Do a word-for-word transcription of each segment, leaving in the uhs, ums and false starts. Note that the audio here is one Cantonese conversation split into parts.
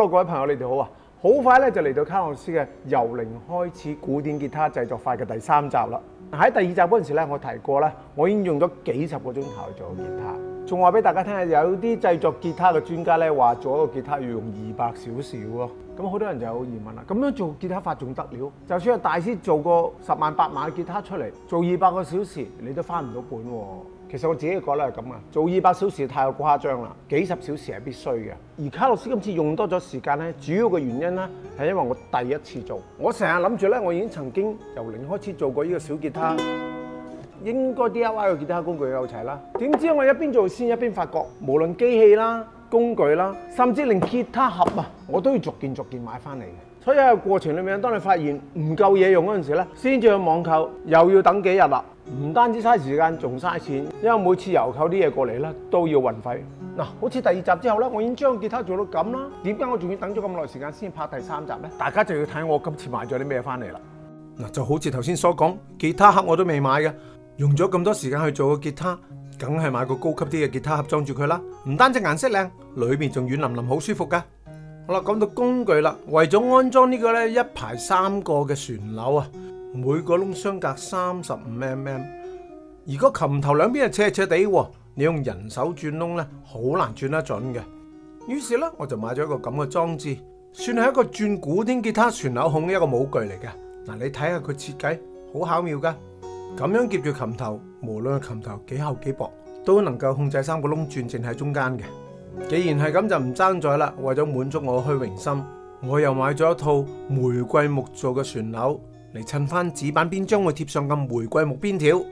Hello， 各位朋友，你哋好啊！好快咧就嚟到卡洛斯嘅由零開始古典吉他製作法嘅第三集啦。喺第二集嗰陣時咧，我提過咧，我已經用咗幾十個鐘頭做吉他，仲話俾大家聽係有啲製作吉他嘅專家咧話做一個吉他要用二百小時喎。咁好多人就有疑問啦，咁樣做吉他法仲得了？就算係大師做過十萬八萬嘅吉他出嚟，做二百個小時你都翻唔到本喎。其實我自己覺得係咁啊，做二百小時太過誇張啦，幾十小時係必須嘅。而卡洛斯今次用多咗時間咧，主要嘅原因咧係因為我第一次做，我成日諗住咧，我已經曾經由零開始做過呢個小吉他，應該 D I Y 嘅吉他工具有齊啦。點知我一邊做先一邊發覺，無論機器啦、工具啦，甚至連吉他盒啊，我都要逐件逐件買翻嚟嘅。所以喺個過程裏面，當你發現唔夠嘢用嗰陣時咧，先至去網購，又要等幾日啦。唔單止嘥時間，仲嘥錢，因為每次郵購啲嘢過嚟咧都要運費。嗱，好似第二集之後咧，我已經將吉他做到咁啦。點解我仲要等咗咁耐時間先拍第三集咧？大家就要睇我今次買咗啲咩翻嚟啦。嗱，就好似頭先所講，吉他盒我都未買嘅，用咗咁多時間去做個吉他，梗係買個高級啲嘅吉他盒裝住佢啦。唔單止顏色靚，裏面仲軟腍腍，好舒服噶。好啦，講到工具啦，為咗安裝呢個咧一排三個嘅旋鈕啊。每個窿相隔三十五 mm， 而個琴頭兩邊係斜斜地喎，你用人手轉窿咧，好難轉得準嘅。於是咧，我就買咗一個咁嘅裝置，算係一個轉古典吉他旋鈕控嘅一個模具嚟嘅。嗱，你睇下佢設計好巧妙噶，咁樣夾住琴頭，無論個琴頭幾厚幾薄，都能夠控制三個窿轉正喺中間嘅。既然係咁，就唔爭在啦。為咗滿足我虛榮心，我又買咗一套玫瑰木做嘅旋鈕。嚟襯翻紙板邊將會貼上嘅玫瑰木邊條。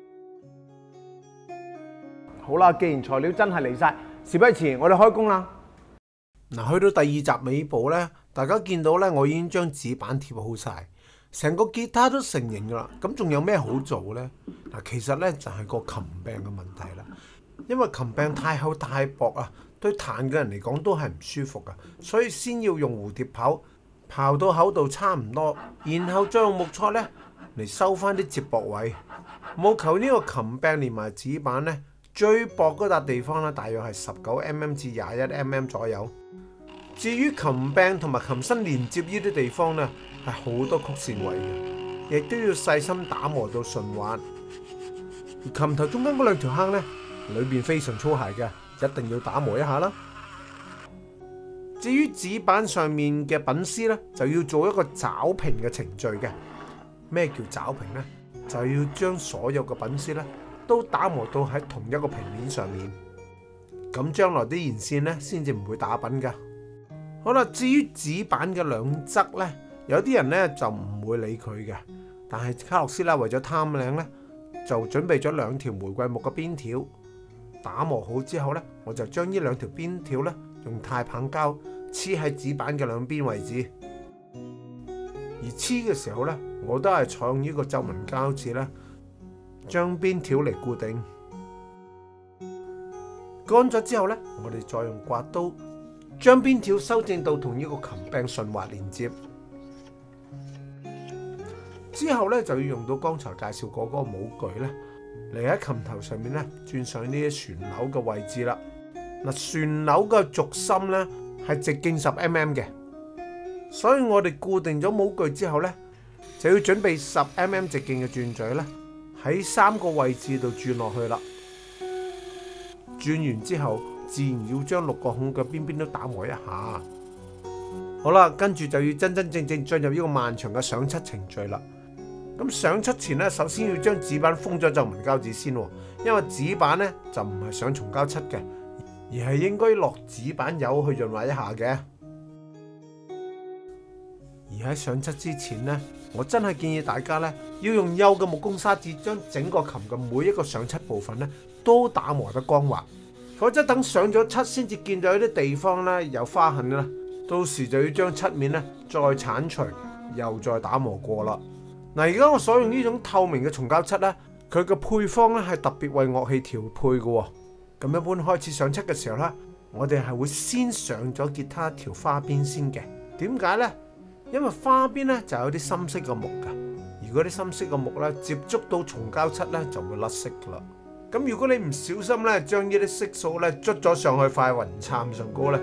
好啦，既然材料真係嚟晒，事不宜遲，我哋開工啦。嗱，去到第二集尾部咧，大家見到咧，我已經將紙板貼好晒，成個吉他都成型噶啦。咁仲有咩好做咧？嗱，其實咧就係個琴柄嘅問題啦。因為琴柄太厚太薄啊，對彈嘅人嚟講都係唔舒服噶，所以先要用蝴蝶刨。刨到厚度差唔多，然後再用木塞咧嚟收翻啲接駁位。務求呢個琴柄連埋指板咧，最薄嗰笪地方咧，大約係十九 mm 至廿一 mm 左右。至於琴柄同埋琴身連接呢啲地方咧，係好多曲線位嘅，亦都要細心打磨到順滑。而琴頭中間嗰兩條坑咧，裏邊非常粗糙嘅，一定要打磨一下啦。至於指板上面嘅品絲咧，就要做一個爪平嘅程序嘅。咩叫爪平呢？就要將所有嘅品絲咧都打磨到喺同一個平面上面，咁將來啲弦線咧先至唔會打品噶。好啦，至於指板嘅兩側咧，有啲人咧就唔會理佢嘅，但係卡洛斯啦為咗貪靚咧，就準備咗兩條玫瑰木嘅邊條。打磨好之後咧，我就將呢兩條邊條咧，用鈦棒膠黐喺指板嘅兩邊位置，而黐嘅時候咧，我都係採用呢個皺紋膠紙咧，將邊條嚟固定。乾咗之後咧，我哋再用刮刀將邊條修正到同呢個琴柄順滑連接。之後咧就要用到剛才介紹過嗰個模具咧，嚟喺琴頭上面咧轉上呢啲旋鈕嘅位置啦。嗱，旋鈕嘅軸心咧係直徑十 mm 嘅，所以我哋固定咗模具之後咧，就要準備十 mm 直徑嘅轉嘴咧，喺三個位置度轉落去啦。轉完之後，自然要將六個孔嘅邊邊都打磨一下。好啦，跟住就要真真正正進入呢個漫長嘅上漆程序啦。咁上漆前咧，首先要將紙板封咗皺紋膠紙先，因為紙板咧就唔係上松膠漆嘅，而係應該落紙板油去潤滑一下嘅。而喺上漆之前咧，我真係建議大家咧要用幼嘅木工砂紙將整個琴嘅每一個上漆部分咧都打磨得光滑，否則等上咗漆先至見到有啲地方咧有花痕啦，到時就要將漆面咧再剷除，又再打磨過啦。嗱，而家我所用呢種透明嘅松膠漆咧，佢嘅配方咧係特別為樂器調配嘅。咁一般開始上漆嘅時候咧，我哋係會先上咗吉他條花邊先嘅。點解呢？因為花邊咧就有啲深色嘅木㗎，而嗰啲深色嘅木咧接觸到松膠漆咧就會甩色噶啦。咁如果你唔小心咧將呢啲色素咧捽咗上去塊雲杉上高咧，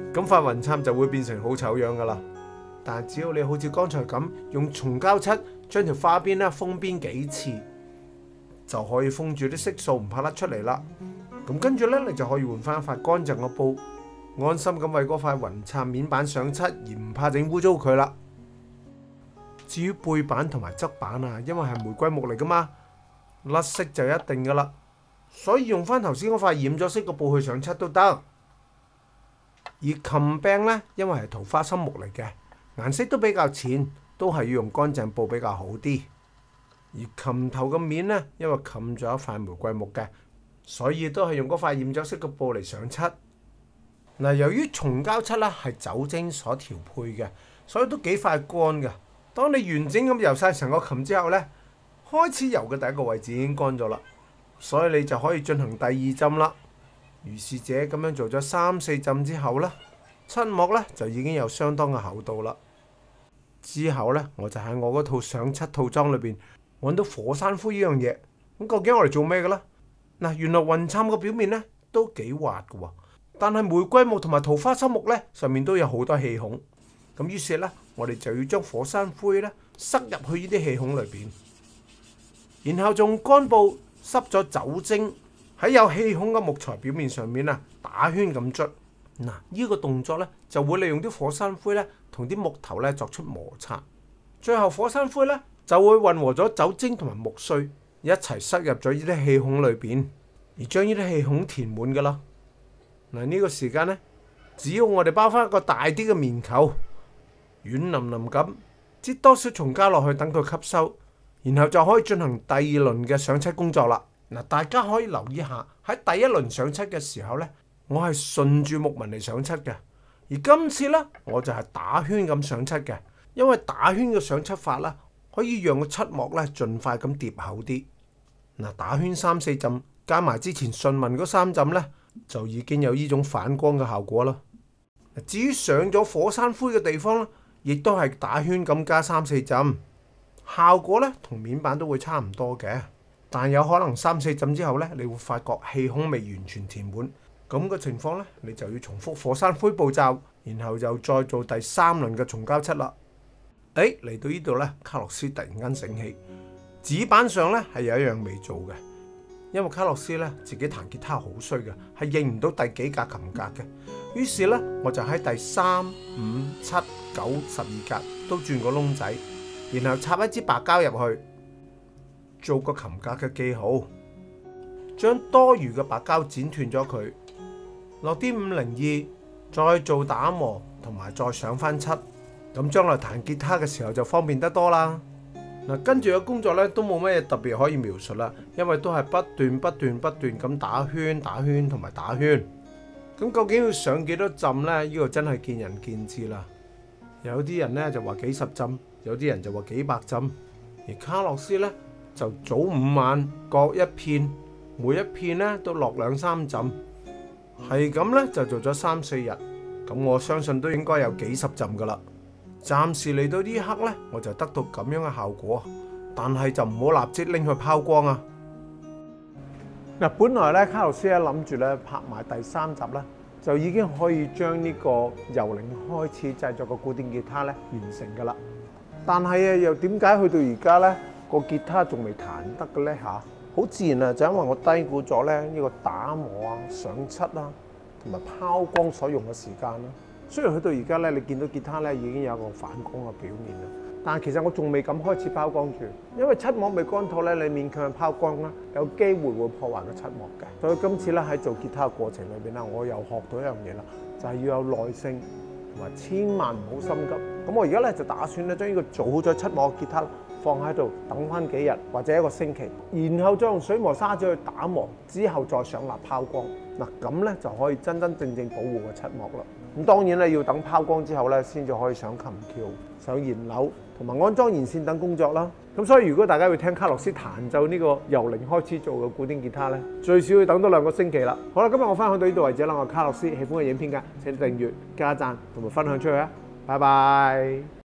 咁塊雲杉就會變成好醜樣噶啦。但係只要你好似剛才咁用松膠漆將條花邊咧封邊幾次，就可以封住啲色素唔怕甩出嚟啦。咁跟住咧，你就可以換翻一塊乾淨嘅布，安心咁為嗰塊雲杉面板上漆，而唔怕整污糟佢啦。至於背板同埋側板啊，因為係玫瑰木嚟噶嘛，甩色就一定噶啦，所以用翻頭先嗰塊染咗色嘅布去上漆都得。而琴柄咧，因為係桃花心木嚟嘅，顏色都比較淺，都係要用乾淨布比較好啲。而琴頭嘅面咧，因為冚咗一塊玫瑰木嘅，所以都係用嗰塊染咗色嘅布嚟上漆。嗱，由於松膠漆咧係酒精所調配嘅，所以都幾快乾嘅。當你完整咁油晒成個琴之後咧，開始油嘅第一個位置已經乾咗啦，所以你就可以進行第二浸啦。如是者咁樣做咗三四浸之後咧，漆膜咧就已經有相當嘅厚度啦。之後咧，我就喺我嗰套上漆套裝裏邊揾到火山灰呢樣嘢。咁究竟我嚟做咩嘅咧？嗱，原來雲杉個表面咧都幾滑嘅喎，但係玫瑰木同埋桃花心木咧上面都有好多氣孔。咁於是咧，我哋就要將火山灰咧塞入去呢啲氣孔裏邊，然後用乾布濕咗酒精喺有氣孔嘅木材表面上面啊打圈咁捽。嗱，呢個動作咧就會利用啲火山灰咧同啲木頭咧作出摩擦，最後火山灰咧就會混合咗酒精同埋木碎一齊塞入咗呢啲氣孔裏邊，而將呢啲氣孔填滿噶啦。嗱，呢個時間咧，只要我哋包翻一個大啲嘅棉球，軟腍腍咁，擠多少松膠落去等佢吸收，然後就可以進行第二輪嘅上漆工作啦。嗱，大家可以留意下喺第一輪上漆嘅時候咧，我係順住木紋嚟上漆嘅，而今次咧我就係打圈咁上漆嘅，因為打圈嘅上漆法啦，可以讓個漆膜咧盡快咁疊厚啲。嗱，打圈三四浸，加埋之前順紋嗰三浸咧，就已經有呢種反光嘅效果啦。至於上咗火山灰嘅地方咧，亦都係打圈咁加三四浸，效果咧同面板都會差唔多嘅，但有可能三四浸之後咧，你會發覺氣孔未完全填滿，咁嘅情況咧，你就要重複火山灰步驟，然後又再做第三輪嘅松膠漆啦。誒，嚟到呢度咧，卡洛斯突然間醒起，紙板上咧係有一樣未做嘅，因為卡洛斯咧自己彈吉他好衰嘅，係認唔到第幾格琴格嘅。於是咧，我就喺第三、五、七、九、十二格都轉個窿仔，然後插一支白膠入去，做個琴格嘅記號，將多餘嘅白膠剪斷咗佢，落啲五零二，再做打磨同埋再上翻漆，咁將來彈吉他嘅時候就方便得多啦。嗱，跟住嘅工作咧都冇咩特別可以描述啦，因為都係不斷不斷不斷咁打圈、打圈同埋打圈。咁究竟要上幾多浸呢？呢個真係見仁見智啦。有啲人咧就話幾十浸，有啲人就話幾百浸。而卡洛斯咧就早午晚各一片，每一片咧都落兩三浸，係咁咧就做咗三四日。咁我相信都應該有幾十浸噶啦。暫時嚟到呢一刻咧，我就得到咁樣嘅效果，但係就唔好立即拎去拋光啊！嗱，本來咧卡洛斯咧諗住咧拍埋第三集咧，就已經可以將呢個由零開始製作個古典吉他咧完成噶啦。但係啊，又點解去到而家咧個吉他仲未彈得嘅咧嚇？好自然啊，就因為我低估咗咧呢個打磨啊、上漆啊同埋拋光所用嘅時間啦。雖然去到而家咧，你見到吉他咧已經有一個反光嘅表面啦，但係其實我仲未敢開始拋光住，因為漆膜未乾透咧，你勉強拋光咧，有機會會破壞個漆膜嘅。所以今次咧喺做吉他嘅過程裏邊咧，我又學到一樣嘢啦，就係要有耐性同埋千萬唔好心急。咁我而家咧就打算咧將呢個做好咗漆膜嘅吉他放喺度等翻幾日或者一個星期，然後再用水磨砂紙去打磨，之後再上蠟拋光。嗱，咁咧就可以真真正正保護個漆膜啦。咁當然咧要等拋光之後咧，先至可以上琴橋、上弦鈕同埋安裝弦線等工作啦。咁所以如果大家要聽卡洛斯彈奏呢個由零開始做嘅古典吉他咧，最少要等多兩個星期啦。好啦，今日我分享到呢度為止啦。我係卡洛斯，喜歡嘅影片嘅請訂閱、加讚同埋分享出去啊！拜拜。